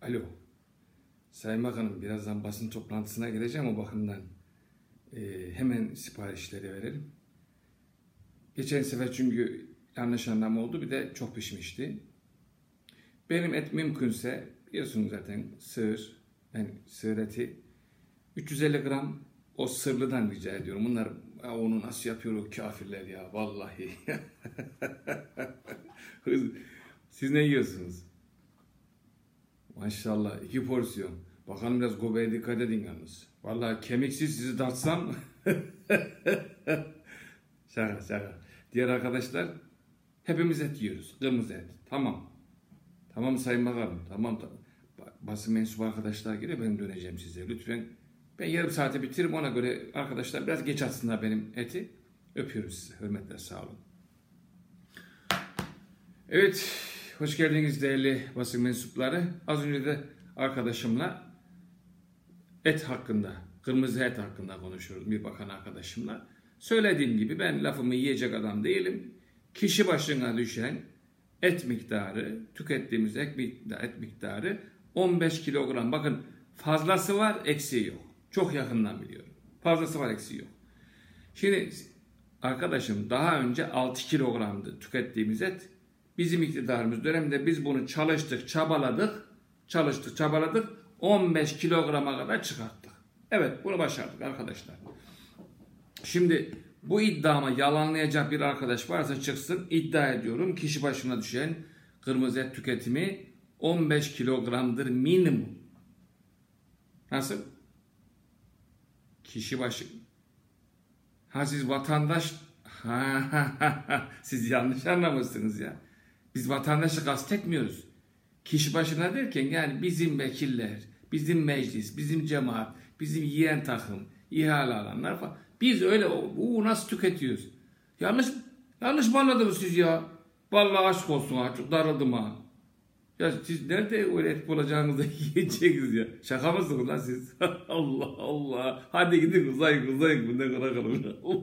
Alo. Sayın Bakanım, birazdan basın toplantısına gireceğim, o bakımdan hemen siparişleri verelim. Geçen sefer çünkü yanlış anlama oldu, bir de çok pişmişti. Benim et mümkünse, biliyorsunuz zaten sığır, sığır eti 350 gram o sırlıdan rica ediyorum. Bunlar onu nasıl yapıyor o kafirler ya, vallahi. Siz ne yiyorsunuz? Maşallah 2 porsiyon. Bakalım, biraz göbeğe dikkat edin yalnız. Vallahi kemiksiz sizi tartsam. Şaka. Diğer arkadaşlar, hepimiz et yiyoruz. Kırmızı et. Tamam. Tamam Sayın Bakanım. Tamam. Basın mensubu arkadaşlar geliyor. Ben döneceğim size. Lütfen. Ben yarım saate bitiririm. Ona göre arkadaşlar biraz geç atsınlar benim eti. Öpüyorum sizi. Hürmetler, sağ olun. Evet. Hoş geldiniz değerli basın mensupları. Az önce de arkadaşımla et hakkında, kırmızı et hakkında konuşuyoruz, bir bakan arkadaşımla. Söylediğim gibi ben lafımı yiyecek adam değilim. Kişi başına düşen et miktarı, tükettiğimiz et miktarı 15 kilogram. Bakın, fazlası var, eksiği yok. Çok yakından biliyorum. Fazlası var, eksiği yok. Şimdi arkadaşım, daha önce 6 kilogramdı tükettiğimiz et. Bizim iktidarımız döneminde biz bunu çalıştık, çabaladık, 15 kilograma kadar çıkarttık. Evet, bunu başardık arkadaşlar. Şimdi bu iddiamı yalanlayacak bir arkadaş varsa çıksın, iddia ediyorum. Kişi başına düşen kırmızı et tüketimi 15 kilogramdır minimum. Nasıl? Kişi başı. Siz vatandaş. Siz yanlış anlamışsınız ya. Biz vatandaşı kastetmiyoruz. Kişi başına derken yani bizim vekiller, bizim meclis, bizim cemaat, bizim yiyen takım, ihale alanlar falan. Biz öyle nasıl tüketiyoruz? Yanlış mı anladınız siz ya? Vallahi aşk olsun ha, çok darıldım ha. Ya siz nerede öyle et bulacağınızı yiyeceksiniz ya? Şaka mısınız lan siz? Allah Allah. Hadi gidin uzayın bundan kadar kalın.